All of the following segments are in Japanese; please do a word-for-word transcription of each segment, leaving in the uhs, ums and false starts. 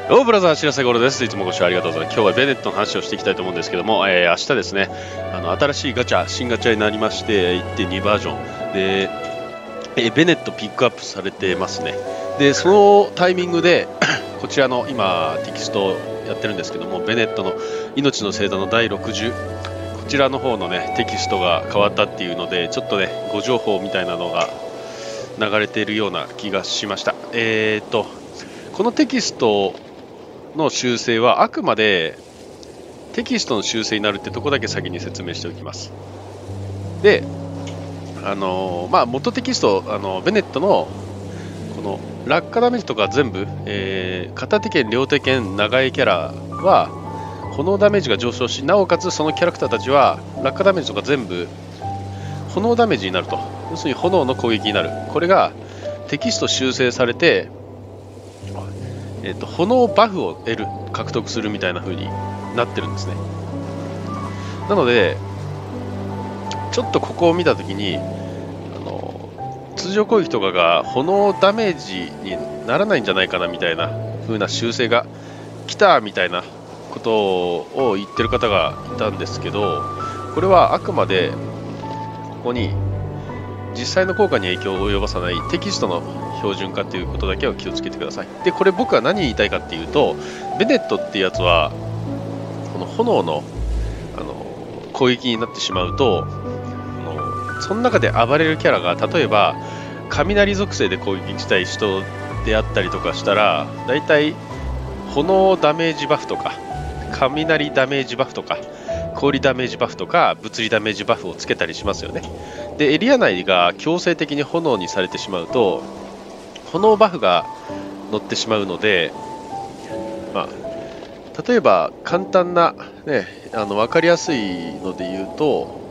ローブラザー白瀬ゴロです。いつもご視聴ありがとうございます。今日はベネットの話をしていきたいと思うんですけども、えー、明日ですね、あの新しいガチャ、新ガチャになりまして いってんに バージョンで、えー、ベネットピックアップされてますね。で、そのタイミングでこちらの今テキストをやってるんですけども、ベネットの命の星座のだいろくじゅう、こちらの方のねテキストが変わったっていうので、ちょっとねご情報みたいなのが流れているような気がしました。えーとこのテキストの修正はあくまでテキストの修正になるってとこだけ先に説明しておきます。で、あのー、まあ元テキスト、あのベネットのこの落下ダメージとか全部、えー、片手剣両手剣長いキャラは炎ダメージが上昇し、なおかつそのキャラクターたちは落下ダメージとか全部炎ダメージになると、要するに炎の攻撃になる。これがテキスト修正されて、えー、と炎バフを得る獲得するみたいな風になってるんですね。なのでちょっとここを見たときに、あの通常攻撃とかが炎ダメージにならないんじゃないかなみたいな風な修正が来たみたいなことを言ってる方がいたんですけど、これはあくまでここに実際の効果に影響を及ばさないテキストの標準化ということだけは気をつけてください。で、これ僕は何言いたいかっていうと、ベネットっていうやつはこの炎の、あの攻撃になってしまうと、あのその中で暴れるキャラが例えば雷属性で攻撃したい人であったりとかしたら、だいたい炎ダメージバフとか雷ダメージバフとか氷ダメージバフとか物理ダメージバフをつけたりしますよね。で、エリア内が強制的に炎にされてしまうと炎バフが乗ってしまうので、まあ、例えば簡単な、ね、あの分かりやすいので言うと、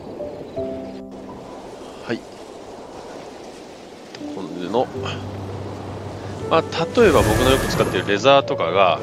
はい今度の、まあ、例えば僕のよく使っているレザーとかが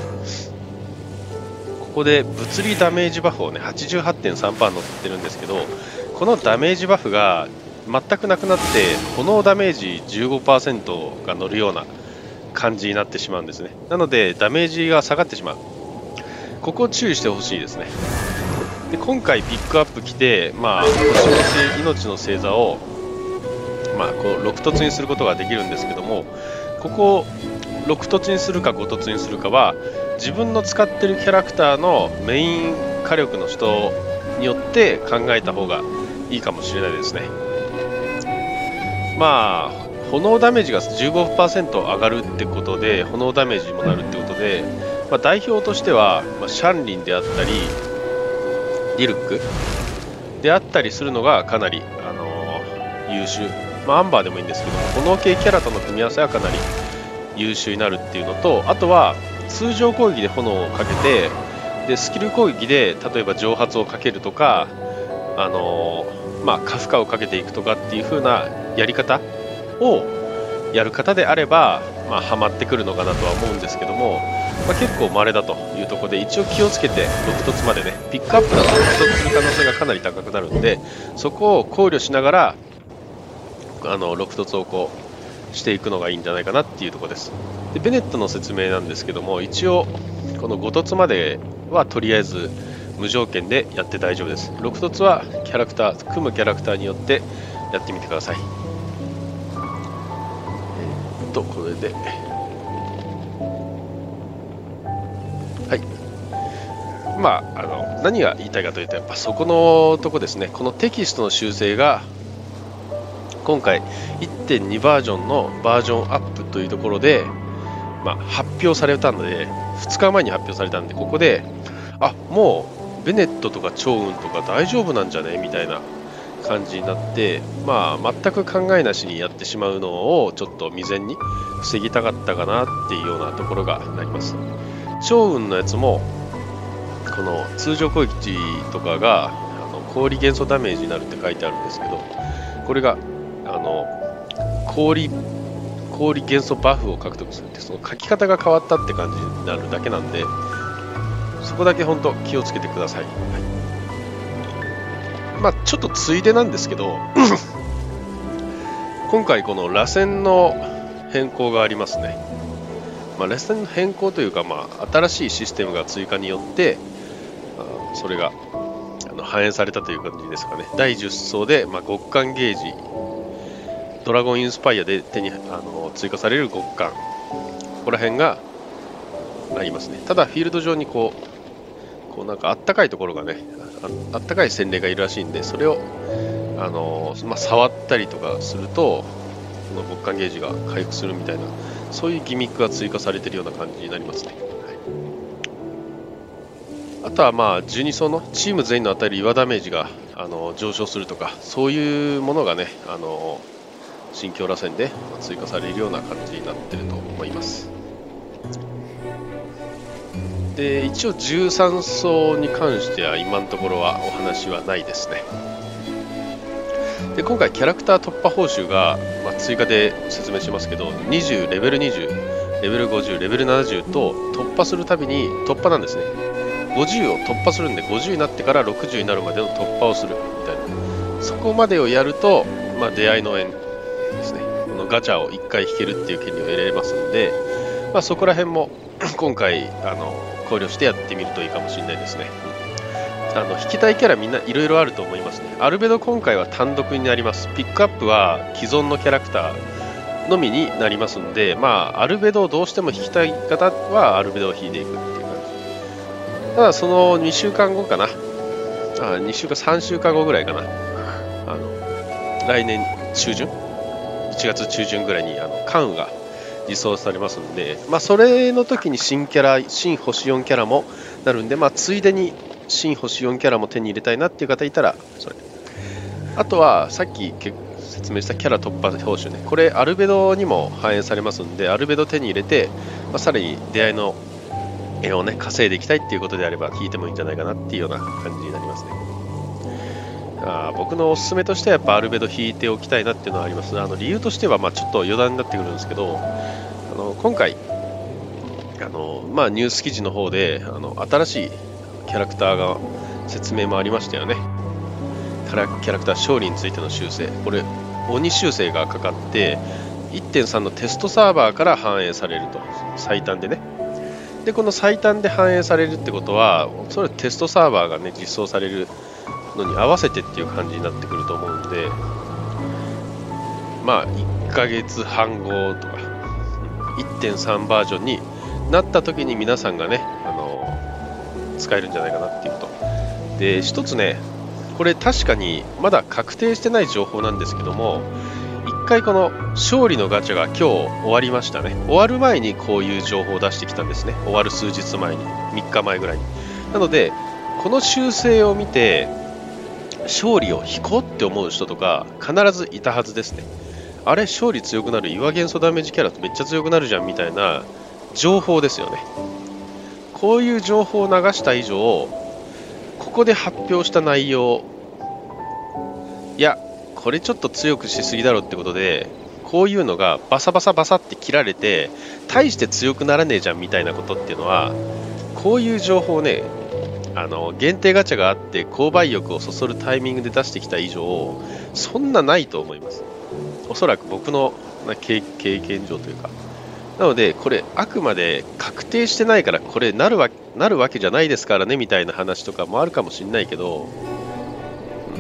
ここで物理ダメージバフをね はちじゅうはちてんさんパーセント 乗ってるんですけど、このダメージバフが全くなくなって炎ダメージ じゅうごパーセント が乗るような感じになってしまうんですね。なのでダメージが下がってしまう。ここを注意してほしいですね。で、今回ピックアップ来て、まあ、星の命の星座を、まあ、こうろく凸にすることができるんですけども、ここをろく凸にするかご凸にするかは自分の使ってるキャラクターのメイン火力の人によって考えた方がいいかもしれないですね。まあ炎ダメージが じゅうごパーセント 上がるってことで炎ダメージにもなるってことで、まあ、代表としては、まあ、シャンリンであったりディルックであったりするのがかなり、あのー、優秀、まあ、アンバーでもいいんですけども、炎系キャラとの組み合わせはかなり優秀になるっていうのと、あとは通常攻撃で炎をかけて、でスキル攻撃で例えば蒸発をかけるとか、あのーまあ、カフカをかけていくとかっていう風なやり方をやる方であれば、まあ、ハマってくるのかなとは思うんですけども、まあ、結構稀だというところで一応気をつけてろく凸までねピックアップだとろく凸する可能性がかなり高くなるんで、そこを考慮しながらあのろく凸をこうしていくのがいいんじゃないかなっていうところです。で、ベネットの説明なんですけども、一応このご凸まではとりあえず無条件でやって大丈夫です。ろく凸はキャラクター組むキャラクターによってやってみてください。えー、っとこれではいまああの何が言いたいかというと、やっぱそこのとこですね。このテキストの修正が今回 いってんに バージョンのバージョンアップというところで、まあ、発表されたのでふつかまえに発表されたんで、ここであもうベネットとか趙雲とか大丈夫なんじゃねみたいな感じになって、まあ、全く考えなしにやってしまうのをちょっと未然に防ぎたかったかなっていうようなところがなります。趙雲のやつもこの通常攻撃とかがあの氷元素ダメージになるって書いてあるんですけど、これがあの氷氷元素バフを獲得するって、その書き方が変わったって感じになるだけなんで、そこだけ本当気をつけてください。はい、まあちょっとついでなんですけど今回この螺旋の変更がありますね。 まあ、レッスンの変更というか、まあ、新しいシステムが追加によって、あそれがあの反映されたという感じですかね。だいじゅっ層で、まあ、極寒ゲージ、ドラゴンインスパイアで手にあの追加される極寒、ここら辺がありますね。ただ、フィールド上にこう、こうなんかあったかいところがね、あ, あったかい洗礼がいるらしいんで、それをあの、まあ、触ったりとかすると、この極寒ゲージが回復するみたいな、そういうギミックが追加されているような感じになりますね。はい、あとはまあじゅうに層のチーム全員の与える岩ダメージがあの上昇するとか、そういうものがね、あの新強螺旋で追加されるような感じになっていると思います。で一応じゅうさん層に関しては今のところはお話はないですね。で今回キャラクター突破報酬が、まあ、追加で説明しますけど、にじゅう、レベルにじゅう、レベルごじゅう、レベルななじゅうと突破するたびに突破なんですね。ごじゅうを突破するんで、ごじゅうになってからろくじゅうになるまでの突破をするみたいな、そこまでをやると、まあ、出会いの縁ですね、このガチャをいっかい引けるっていう権利を得られますので、まあ、そこら辺も今回あの考慮してやってみるといいかもしれないですね。あの引きたいキャラみんないろいろあると思いますね。アルベド今回は単独になります。ピックアップは既存のキャラクターのみになりますので、まあ、アルベドをどうしても引きたい方はアルベドを引いていくっていう感じ。ただそのにしゅうかんごかな、あにしゅうかんさんしゅうかんごぐらいかな、あの来年中旬いちがつ中旬ぐらいにあの関羽が実装されますので、まあ、それの時に新キャラ新星よんキャラもなるんで、まあ、ついでに新星よんキャラも手に入れたいなっていう方いたらそれ、あとはさっき説明したキャラ突破報酬ね、これアルベドにも反映されますので、アルベド手に入れて、まあ、さらに出会いの絵をね稼いでいきたいっていうことであれば引いてもいいんじゃないかなっていうような感じになりますね。あ僕のおすすめとしてはやっぱアルベド引いておきたいなっていうのはあります。あの理由としてはまあちょっと余談になってくるんですけど、あの今回あの、まあ、ニュース記事の方であの新しいキャラクターが説明もありましたよね。キャラ、キャラクター勝利についての修正、これ鬼修正がかかって いってんさん のテストサーバーから反映されると、最短でね。でこの最短で反映されるってことは、それテストサーバーがね実装されるのに合わせてっていう感じになってくると思うんで、まあいっかげつはんごとか いってんさん バージョンになった時に皆さんがねあの使えるんじゃないかなっていうと、で一つね、これ確かにまだ確定してない情報なんですけども、一回この勝利のガチャが今日終わりましたね。終わる前にこういう情報を出してきたんですね。終わる数日前に、みっかまえぐらいに。なのでこの修正を見て勝利を引こうって思う人とか必ずいたはずですね。あれ勝利強くなる、岩元素ダメージキャラってめっちゃ強くなるじゃんみたいな情報ですよね。こういう情報を流した以上、ここで発表した内容、いやこれちょっと強くしすぎだろってことで、こういうのがバサバサバサって切られて大して強くならねえじゃんみたいなことっていうのは、こういう情報をね、あの限定ガチャがあって購買欲をそそるタイミングで出してきた以上、そんなないと思います。おそらく僕の経験上というか。なのでこれあくまで確定してないからこれなるわなるわけじゃないですからねみたいな話とかもあるかもしれないけど、うん、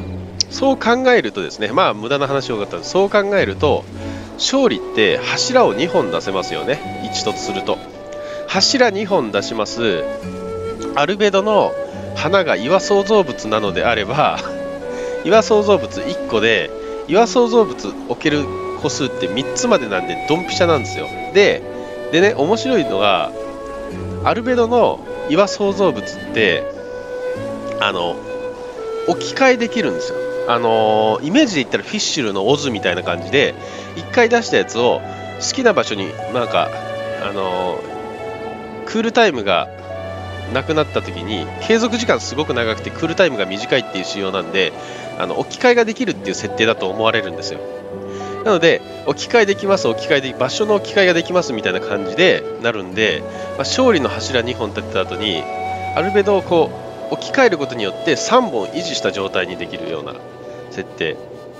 そう考えるとですね、まあ無駄な話多かったんです。そう考えると勝利って柱をにほん出せますよね。いちとすると柱にほん出します。アルベドの花が岩創造物なのであれば岩創造物いっこで岩創造物置ける個数ってみっつまでなんでドンピシャなんですよ。で、でね、面白いのがアルベドの岩創造物ってあの置き換えできるんですよ。あのー、イメージで言ったらフィッシュルのオズみたいな感じでいっかい出したやつを好きな場所になんか、あのー、クールタイムがなくなった時に継続時間すごく長くてクールタイムが短いっていう仕様なんで、あの置き換えができるっていう設定だと思われるんですよ。なので置き換えできます、置き換えで場所の置き換えができますみたいな感じでなるんで、まあ、勝利の柱にほん立てた後にアルベドをこう置き換えることによってさんぼん維持した状態にできるような設定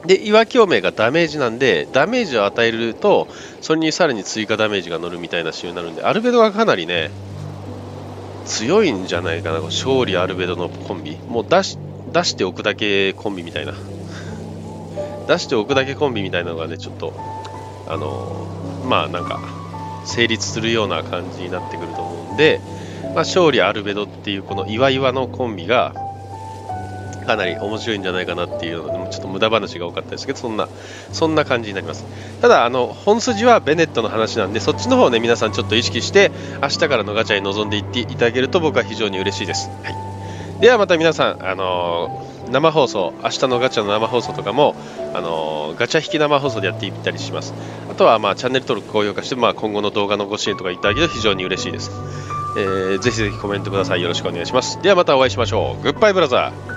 で岩共鳴がダメージなんで、ダメージを与えるとそれにさらに追加ダメージが乗るみたいな仕様になるんで、アルベドがかなりね強いんじゃないかな。勝利アルベドのコンビ、もう出し出しておくだけコンビみたいな、出しておくだけコンビみたいなのがね、ちょっとあのまあなんか成立するような感じになってくると思うんで、まあ、勝利アルベドっていうこの岩岩のコンビがかなり面白いんじゃないかなっていうので、ちょっと無駄話が多かったですけど、そんなそんな感じになります。ただあの本筋はベネットの話なんで、そっちの方をね皆さんちょっと意識して明日からのガチャに臨んでいっていただけると僕は非常に嬉しいです。はい、ではまた皆さん、あのー、生放送、明日のガチャの生放送とかも、あのー、ガチャ引き生放送でやっていったりします。あとはまあチャンネル登録、高評価して、まあ、今後の動画のご支援とかいただけると非常に嬉しいです。えー、ぜひぜひコメントください。よろしくお願いします。ではまたお会いしましょう。グッバイブラザー。